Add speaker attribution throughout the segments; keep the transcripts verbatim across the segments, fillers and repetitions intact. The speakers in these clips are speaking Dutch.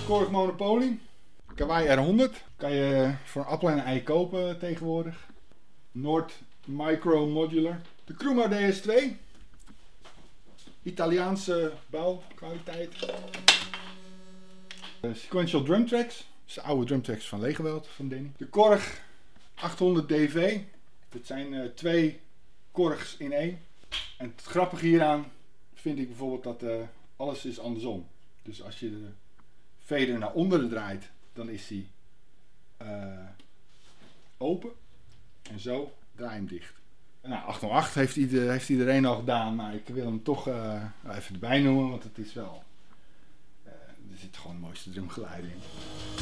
Speaker 1: Grootskorig Monopoly. Kawai R honderd. Kan je voor een appel en een ei kopen tegenwoordig. Noord Micro Modular. De Cruma D S twee. Italiaanse bouwkwaliteit. Uh, sequential drum tracks. Dat is de oude drum tracks van Legeweld van Danny. De Korg achthonderd D V. Dit zijn uh, twee Korgs in één. En het grappige hieraan vind ik bijvoorbeeld dat uh, alles is andersom. Dus als je de fader naar onderen draait, dan is die uh, open. En zo draai je hem dicht. Nou, achthonderdacht heeft, ieder, heeft iedereen al gedaan, maar ik wil hem toch uh, even erbij noemen, want het is wel... Uh, er zit gewoon de mooiste drumgeluiden in.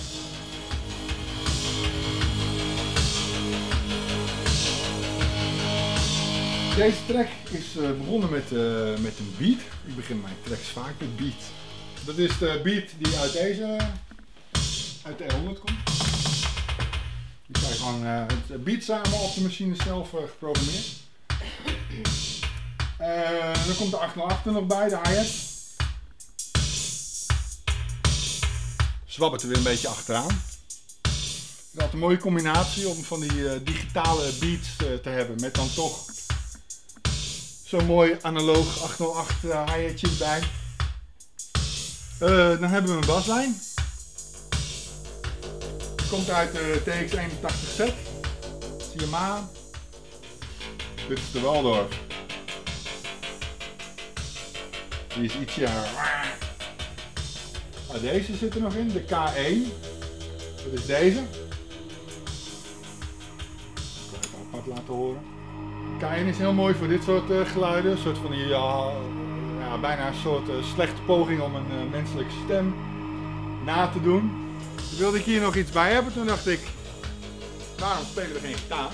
Speaker 1: Deze track is uh, begonnen met, uh, met een beat. Ik begin mijn tracks vaak met beat. Dat is de beat die uit deze, uit de R honderd komt. Die zijn gewoon uh, het beat samen op de machine zelf uh, geprogrammeerd. Uh, dan komt de achthonderdachtig er nog bij, de hi-hat. Zwabbert er weer een beetje achteraan. Het is een mooie combinatie om van die uh, digitale beats uh, te hebben met dan toch zo'n mooi analoog achthonderdachtig uh, hi-hatje erbij. Uh, dan hebben we een baslijn. Komt uit de T X eenentachtig Z. Zie je hem aan. Dit is de Waldorf. Die is ietsje... Ah, deze zit er nog in, de K één. Dat is deze. Ik zal het apart laten horen. K één is heel mooi voor dit soort uh, geluiden. Een soort van die, uh, ja, bijna een soort uh, slechte poging om een uh, menselijke stem na te doen. Toen wilde ik hier nog iets bij hebben, toen dacht ik, waarom spelen we geen gitaar?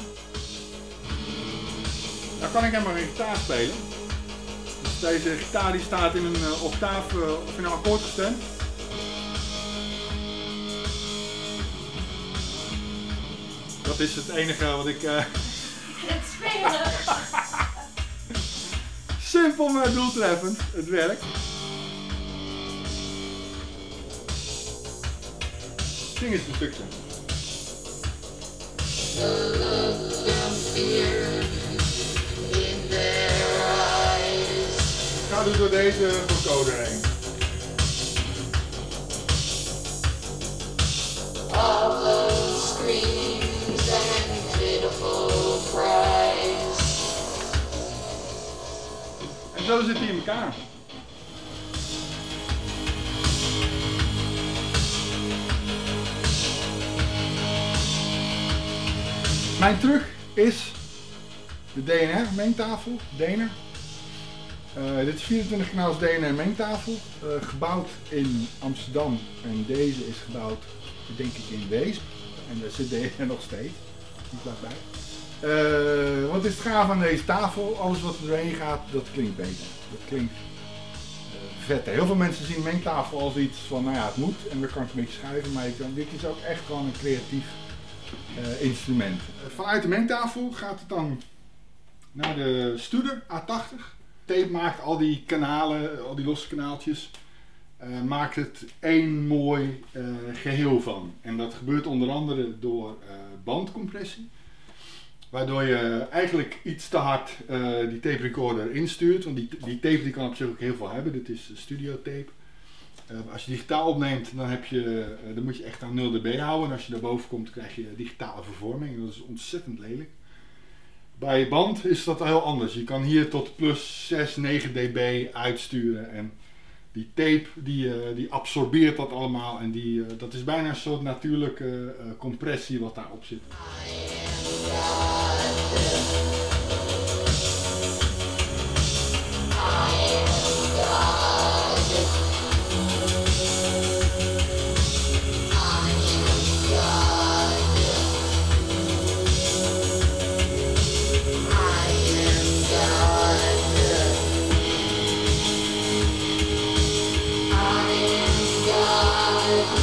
Speaker 1: Dan kan ik helemaal geen gitaar spelen. Dus deze gitaar die staat in een uh, octaaf uh, of in een akkoord gestemd. Dat is het enige wat ik... Uh...
Speaker 2: Het spelen!
Speaker 1: Simpel maar doeltreffend, het werkt. Zing eens een stukje. Ik ga dus door deze vocoder heen. En zo zit hij in elkaar. Mijn truc is de D N R mengtafel, D N R. Uh, dit is vierentwintig kanaals D N R mengtafel, uh, gebouwd in Amsterdam en deze is gebouwd denk ik in Weesp. En daar zit D N R nog steeds, die blijft bij. Uh, wat is het gaaf aan deze tafel? Alles wat er doorheen gaat, dat klinkt beter. Dat klinkt uh, vetter. Heel veel mensen zien mengtafel als iets van, nou ja, het moet en dan kan ik een beetje schuiven, maar ik, dit is ook echt gewoon een creatief uh, instrument. Uh, vanuit de mengtafel gaat het dan naar de Studer A tachtig. Tape maakt al die kanalen, al die losse kanaaltjes, uh, maakt het één mooi uh, geheel van. En dat gebeurt onder andere door uh, bandcompressie. Waardoor je eigenlijk iets te hard uh, die tape recorder instuurt. Want die, die tape die kan op zich ook heel veel hebben. Dit is studio tape. Uh, als je digitaal opneemt, dan, heb je, uh, dan moet je echt aan nul dB houden. En als je daarboven komt, krijg je digitale vervorming. En dat is ontzettend lelijk. Bij band is dat heel anders. Je kan hier tot plus zes, negen dB uitsturen. En die tape die, uh, die absorbeert dat allemaal. En die, uh, dat is bijna een soort natuurlijke uh, compressie wat daarop zit.
Speaker 3: I am God.